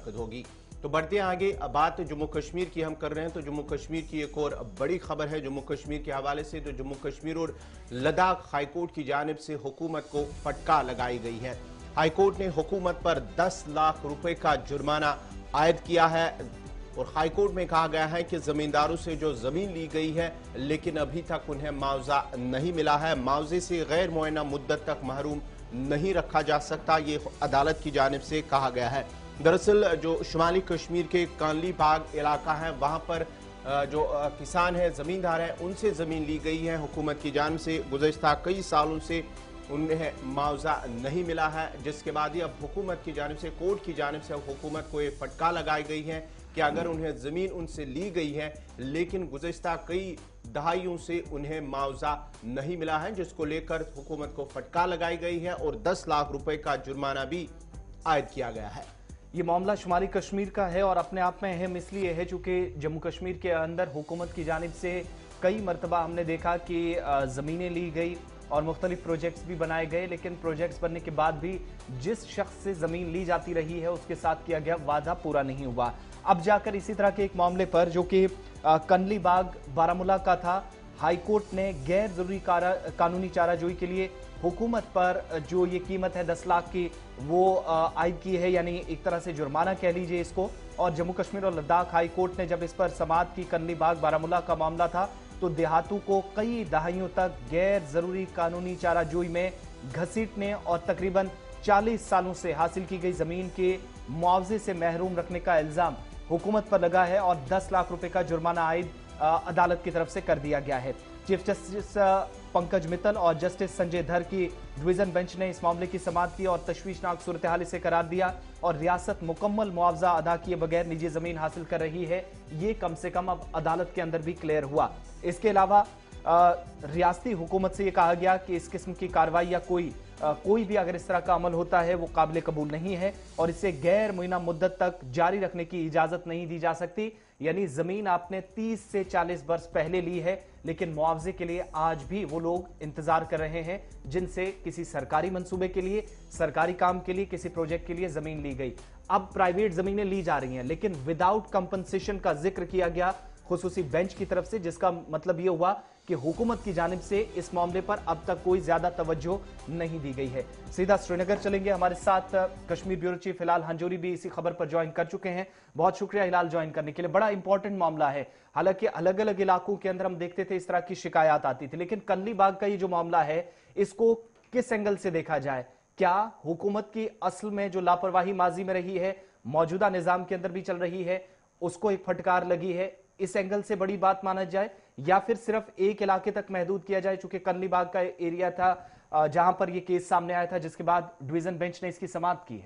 होगी। तो बढ़ते हैं आगे। अब बात जम्मू कश्मीर की हम कर रहे हैं, तो जम्मू कश्मीर की एक और बड़ी खबर है जम्मू कश्मीर के हवाले से। तो जम्मू कश्मीर और लद्दाख हाईकोर्ट की जानिब से हुकूमत को फटकार लगाई गई है। हाईकोर्ट ने हुकूमत पर 10 लाख रुपए का जुर्माना आयद किया है और हाईकोर्ट में कहा गया है कि जमींदारों से जो जमीन ली गई है लेकिन अभी तक उन्हें मुआवजा नहीं मिला है, मुआवजे से गैर मुअय्यना मुद्दत तक महरूम नहीं रखा जा सकता, ये अदालत की जानिब से कहा गया है। दरअसल जो शुमाली कश्मीर के कानली बाग इलाका है वहां पर जो किसान है, जमींदार है, उनसे जमीन ली गई है हुकूमत की जानिब से। गुज़श्ता कई सालों से उन्हें मुआवजा नहीं मिला है, जिसके बाद ही अब हुकूमत की जानिब से, कोर्ट की जानिब से हुकूमत को ये फटकार लगाई गई है कि अगर उन्हें जमीन उनसे ली गई है लेकिन गुज़श्ता कई दहाइयों से उन्हें मुआवजा नहीं मिला है, जिसको लेकर हुकूमत को फटकार लगाई गई है और 10 लाख रुपए का जुर्माना भी आयद किया गया है। ये मामला शुमाली कश्मीर का है और अपने आप में अहम इसलिए है चूंकि जम्मू कश्मीर के अंदर हुकूमत की जानिब से कई मरतबा हमने देखा कि ज़मीनें ली गई और मुख्तलिफ प्रोजेक्ट्स भी बनाए गए, लेकिन प्रोजेक्ट्स बनने के बाद भी जिस शख्स से ज़मीन ली जाती रही है उसके साथ किया गया वादा पूरा नहीं हुआ। अब जाकर इसी तरह के एक मामले पर जो कि कनली बाग बारामूला का था, हाईकोर्ट ने गैर जरूरी कानूनी चाराजोई के लिए हुकूमत पर जो ये कीमत है 10 लाख की वो आयद की है, यानी एक तरह से जुर्माना कह लीजिए इसको। और जम्मू कश्मीर और लद्दाख हाई कोर्ट ने जब इस पर समाअत की, कनली बाग बारामूला का मामला था, तो देहातों को कई दहाइयों तक गैर जरूरी कानूनी चाराजोई में घसीटने और तकरीबन 40 सालों से हासिल की गई जमीन के मुआवजे से महरूम रखने का इल्जाम हुकूमत पर लगा है और 10 लाख रुपए का जुर्माना आयद अदालत की तरफ से कर दिया गया है। चीफ जस्टिस पंकज मित्तल और जस्टिस संजय धर की डिवीजन बेंच ने इस मामले की समाअत की और तशवीशनाक सूरत हाल इसे करार दिया और रियासत मुकम्मल मुआवजा अदा किए बगैर निजी जमीन हासिल कर रही है, ये कम से कम अब अदालत के अंदर भी क्लियर हुआ। इसके अलावा रियासती हुकूमत से यह कहा गया कि इस किस्म की कार्रवाई या कोई भी अगर इस तरह का अमल होता है वो काबिल कबूल नहीं है और इसे गैर मुय्यना मुद्दत तक जारी रखने की इजाजत नहीं दी जा सकती। यानी जमीन आपने 30 से 40 वर्ष पहले ली है लेकिन मुआवजे के लिए आज भी वो लोग इंतजार कर रहे हैं जिनसे किसी सरकारी मंसूबे के लिए, सरकारी काम के लिए, किसी प्रोजेक्ट के लिए जमीन ली गई। अब प्राइवेट जमीनें ली जा रही हैं लेकिन विदाउट कंपनसेशन का जिक्र किया गया खुसूसी बेंच की तरफ से, जिसका मतलब यह हुआ कि हुकूमत की जानिब से इस मामले पर अब तक कोई ज्यादा तवज्जो नहीं दी गई है। सीधा श्रीनगर चलेंगे, हमारे साथ कश्मीर ब्यूरो चीफ हिलाल हंजूरी भी इसी खबर पर ज्वाइन कर चुके हैं। बहुत शुक्रिया हिलाल ज्वाइन करने के लिए। बड़ा इंपॉर्टेंट मामला है, हालांकि अलग अलग इलाकों के अंदर हम देखते थे इस तरह की शिकायत आती थी, लेकिन कनली बाग का ये जो मामला है इसको किस एंगल से देखा जाए? क्या हुकूमत की असल में जो लापरवाही माजी में रही है, मौजूदा निजाम के अंदर भी चल रही है, उसको एक फटकार लगी है, इस एंगल से बड़ी बात माना जाए, या फिर सिर्फ एक इलाके तक महदूद किया जाए? चूंकि कनली बाग का एरिया था जहां पर यह केस सामने आया था, जिसके बाद डिवीजन बेंच ने इसकी समाअत की है।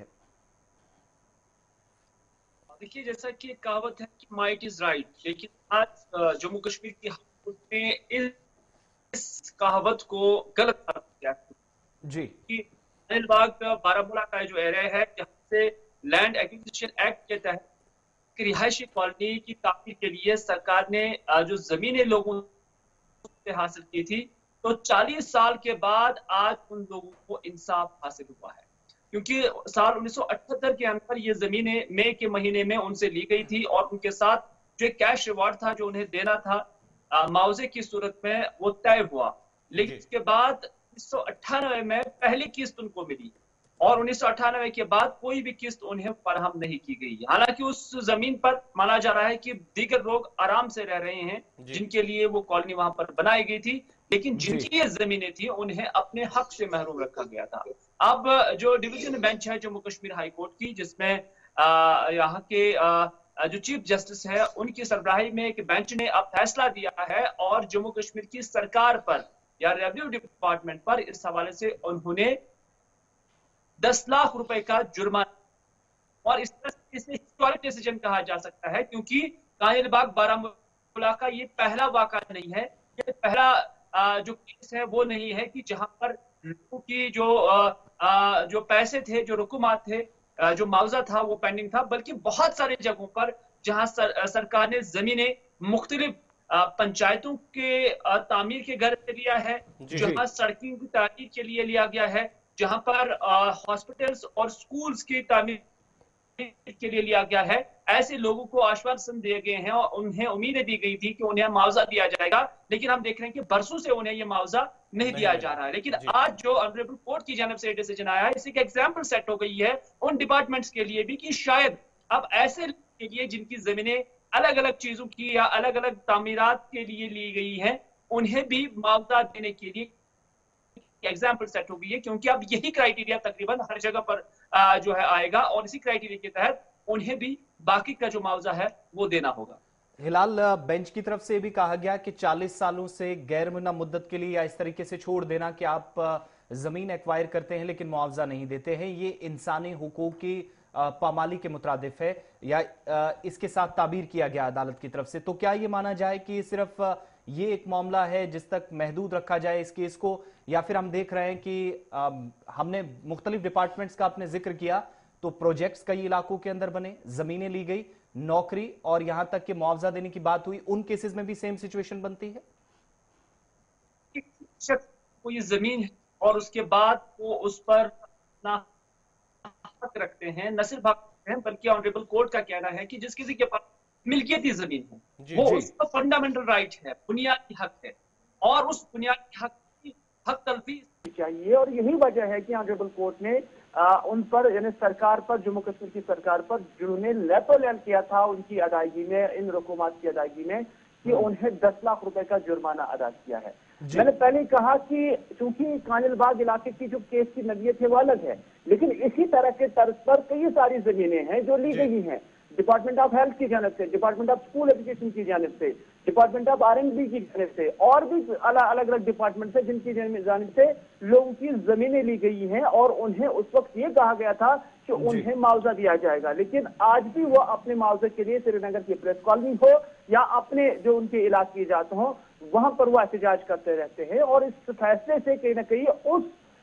देखिए, जैसा कि कहावत है कि माइट इज राइट, लेकिन आज जम्मू कश्मीर की हाईकोर्ट ने इस कहावत को गलत साबित किया जी। कि कनली बाग बारामूला का जो एरिया है, जहां से लैंड एक्विजिशन एक्ट के तहत रिहायशी कॉलोनी की तामीर के लिए सरकार ने जो जमीनें लोगों से हासिल की थी, तो 40 साल के बाद आज उन लोगों को इंसाफ हासिल हुआ है, क्योंकि साल 1978 के अंदर ये जमीनें मई के महीने में उनसे ली गई थी और उनके साथ जो कैश रिवॉर्ड था जो उन्हें देना था मुआवजे की सूरत में, वो तय हुआ। लेकिन इसके बाद 1998 में पहली किस्त उनको मिली और 1998 के बाद कोई भी किस्त उन्हें फराहम नहीं की गई। हालांकि उस जमीन पर माना जा रहा है कि दीगर लोग आराम से रह रहे हैं जिनके लिए वो कॉलोनी वहां पर बनाई गई थी, लेकिन जिनकी ये जमीनें थी उन्हें अपने हक से महरूम रखा गया था। अब जो डिवीजन बेंच है जम्मू कश्मीर हाई कोर्ट की, जिसमें यहाँ के जो चीफ जस्टिस है उनकी सरबराही में एक बेंच ने अब फैसला दिया है और जम्मू कश्मीर की सरकार पर या रेवेन्यू डिपार्टमेंट पर इस हवाले से उन्होंने 10 लाख रुपए का जुर्माना, और इसे हिस्टोरिक डिसीजन कहा जा सकता है क्योंकि कनली बाग बारामूला का ये पहला वाक़ा नहीं है, ये पहला जो केस है वो नहीं है कि जहां पर लोगों की जो पैसे थे, जो रुकुमात थे, जो मुआवजा था वो पेंडिंग था, बल्कि बहुत सारी जगहों पर जहां सरकार ने जमीनें मुख्तलिफ पंचायतों के तामीर के घर से लिया है, जहां सड़कों की तामीर के लिए लिया गया है, जहां पर हॉस्पिटल्स और स्कूल्स की तामीर के लिए लिया गया है। ऐसे लोगों को आश्वासन दिए गए हैं और उन्हें उम्मीदें दी गई थी कि उन्हें मुआवजा दिया जाएगा, लेकिन हम देख रहे हैं कि बरसों से उन्हें यह मुआवजा नहीं दिया जा रहा है। लेकिन जी। आज जो ऑनरेबल कोर्ट की जानब से डिसीजन आया है, इससे एक एग्जाम्पल सेट हो गई है उन डिपार्टमेंट्स के लिए भी कि शायद अब ऐसे लोगों के लिए जिनकी जमीनें अलग अलग चीजों की या अलग अलग तामीरात के लिए ली गई हैं, उन्हें भी मुआवजा देने के लिए एग्जाम्पल सेट हो गई है, क्योंकि अब यही क्राइटेरिया तकरीबन हर जगह पर जो है आएगा और इसी क्राइटेरिया के तहत उन्हें भी बाकी का जो मुआवजा है वो देना होगा। हिलाल, बेंच की तरफ से भी कहा गया कि 40 सालों से गैर मुन्ना मुद्दत के लिए या इस तरीके से छोड़ देना कि आप जमीन एक्वायर करते हैं लेकिन मुआवजा नहीं देते हैं, ये इंसानी हुकूक की पामाली के मुताबिक है या इसके साथ ताबीर किया गया अदालत की तरफ से। तो क्या ये माना जाए कि सिर्फ ये एक मामला है जिस तक महदूद रखा जाए इस केस को, या फिर हम देख रहे हैं कि हमने मुख्तलिफ डिपार्टमेंट्स का आपने जिक्र किया तो प्रोजेक्ट्स कई इलाकों के अंदर बने, जमीनें ली गई, नौकरी और यहां तक कि मुआवजा देने की बात हुई, उन केसेस में भी सेम सिचुएशन बनती है? कोई जमीन है और उसके बाद वो उस पर अपना हक रखते हैं, न सिर्फ हक रखते हैं बल्कि ऑनरेबल कोर्ट का कहना है कि जिस किसी के पास मिल्कियती जमीन है वो उसका फंडामेंटल राइट है, बुनियादी हक है, और उस बुनियादी हक की हक तलफी चाहिए। और यही वजह है कि ऑनरेबल कोर्ट ने उन पर, यानी सरकार पर, जम्मू कश्मीर की सरकार पर जिन्होंने लेपोलैंड किया था उनकी अदायगी में, इन रकूमात की अदायगी में, कि उन्हें 10 लाख रुपए का जुर्माना अदा किया है। मैंने पहले कहा कि चूंकि कानिलबाग इलाके की जो केस की नज़रियत है वो अलग है, लेकिन इसी तरह के तर्ज पर कई सारी जमीनें हैं जो ली गई हैं डिपार्टमेंट ऑफ हेल्थ की जानब से, डिपार्टमेंट ऑफ स्कूल एजुकेशन की जानब से, डिपार्टमेंट ऑफ R&B की जानब से, और भी अलग अलग डिपार्टमेंट से जिनकी जानब से लोगों की जमीनें ली गई हैं और उन्हें उस वक्त ये कहा गया था कि उन्हें मुआवजा दिया जाएगा। लेकिन आज भी वो अपने मुआवजे के लिए श्रीनगर की प्रेस कॉलोनी हो या अपने जो उनके इलाके जात हो वहां पर वो एहतजाज करते रहते हैं। और इस फैसले से कहीं ना कहीं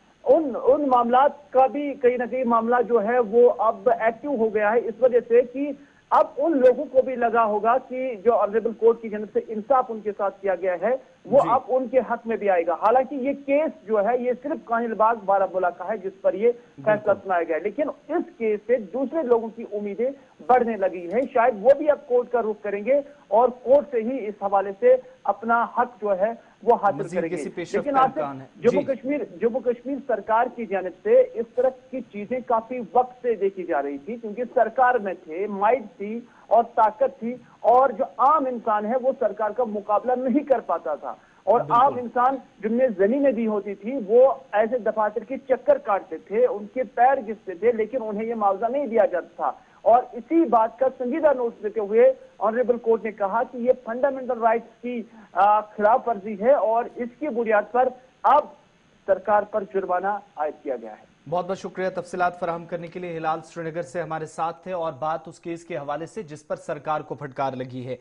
उन मामलात का भी कहीं ना कहीं मामला जो है वो अब एक्टिव हो गया है, इस वजह से कि अब उन लोगों को भी लगा होगा कि जो ऑनरेबल कोर्ट की जानब से इंसाफ उनके साथ किया गया है वो अब उनके हक में भी आएगा। हालांकि ये केस जो है ये सिर्फ कानिलबाग बारामूला का है जिस पर ये फैसला सुनाया गया, लेकिन इस केस से दूसरे लोगों की उम्मीदें बढ़ने लगी हैं। शायद वो भी अब कोर्ट का रुख करेंगे और कोर्ट से ही इस हवाले से अपना हक जो है वो हासिल करेंगे। लेकिन आज जम्मू कश्मीर सरकार की जानब से इस तरह की चीजें काफी वक्त से देखी जा रही थी, क्योंकि सरकार में थे, माइट थी और ताकत थी, और जो आम इंसान है वो सरकार का मुकाबला नहीं कर पाता था। और आम इंसान जिनमें जमीनें दी होती थी वो ऐसे दफातर के चक्कर काटते थे, उनके पैर घिसते थे, लेकिन उन्हें यह मुआवजा नहीं दिया जाता था। और इसी बात का संजीदा नोट देते हुए ऑनरेबल कोर्ट ने कहा कि ये फंडामेंटल राइट्स की खिलाफ वर्जी है और इसकी बुनियाद पर अब सरकार पर जुर्माना आयद किया गया है। बहुत बहुत शुक्रिया तफसीलात फराहम करने के लिए। हिलाल श्रीनगर से हमारे साथ थे और बात उस केस के हवाले से जिस पर सरकार को फटकार लगी है।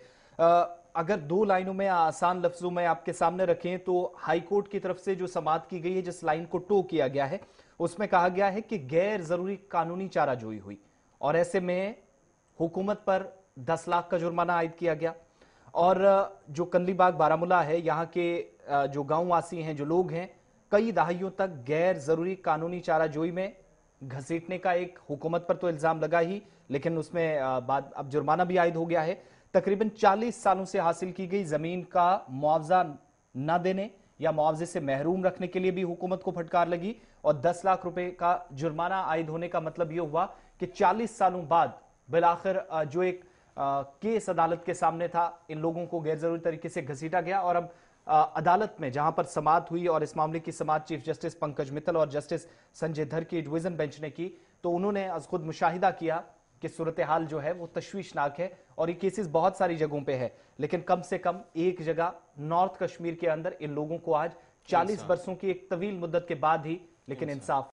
अगर दो लाइनों में आसान लफ्जों में आपके सामने रखें तो हाई कोर्ट की तरफ से जो समाअत की गई है, जिस लाइन को टो किया गया है, उसमें कहा गया है कि गैर जरूरी कानूनी चाराजोई हुई और ऐसे में हुकूमत पर 10 लाख का जुर्माना आयद किया गया। और जो कंदलीबाग बारामूला है, यहाँ के जो गांव वासी हैं, जो लोग हैं, कई दहाइयों तक गैर जरूरी कानूनी चाराजोई में घसीटने का एक हुकूमत पर तो इल्जाम लगा ही, लेकिन उसमें बाद अब जुर्माना भी आयद हो गया है। तकरीबन 40 सालों से हासिल की गई जमीन का मुआवजा न देने या मुआवजे से महरूम रखने के लिए भी हुकूमत को फटकार लगी और 10 लाख रुपए का जुर्माना आयद होने का मतलब यह हुआ कि 40 सालों बाद बिलाखिर जो एक केस अदालत के सामने था, इन लोगों को गैर जरूरी तरीके से घसीटा गया। और अब अदालत में जहां पर समाअत हुई और इस मामले की समाअत चीफ जस्टिस पंकज मित्तल और जस्टिस संजय धर की डिवीजन बेंच ने की, तो उन्होंने आज खुद मुशाहिदा किया कि सूरत हाल जो है वो तशवीशनाक है और ये केसेस बहुत सारी जगहों पे है, लेकिन कम से कम एक जगह नॉर्थ कश्मीर के अंदर इन लोगों को आज 40 बरसों की एक तवील मुद्दत के बाद ही लेकिन इंसाफ